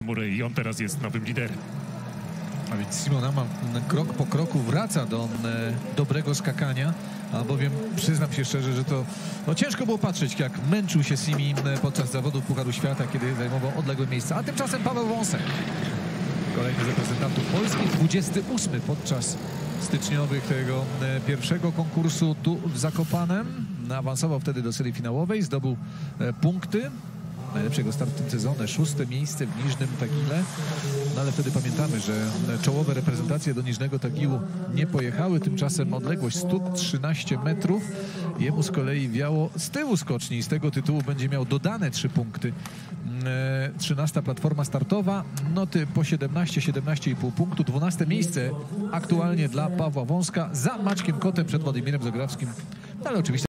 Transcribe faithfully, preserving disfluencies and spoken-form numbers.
Mury i on teraz jest nowym liderem. A więc Simon Ammann krok po kroku wraca do e, dobrego skakania, albowiem przyznam się szczerze, że to no, ciężko było patrzeć, jak męczył się Simi podczas zawodów Pucharu Świata, kiedy zajmował odległe miejsca. A tymczasem Paweł Wąsek, kolejny z reprezentantów Polski, dwudziesty ósmy podczas styczniowych tego e, pierwszego konkursu tu w Zakopanem. Awansował wtedy do serii finałowej, zdobył e, punkty. Najlepszego startu w tym sezonie, szóste miejsce w Niżnym Tagile. No ale wtedy pamiętamy, że czołowe reprezentacje do Niżnego Tagilu nie pojechały. Tymczasem odległość sto trzynaście metrów. Jemu z kolei wiało z tyłu skoczni i z tego tytułu będzie miał dodane trzy punkty. trzynasta platforma startowa, noty po siedemnaście, siedemnaście i pół punktu. dwunaste miejsce aktualnie dla Pawła Wąska za Maćkiem Kotem przed Władimirem Zagrawskim. No, ale oczywiście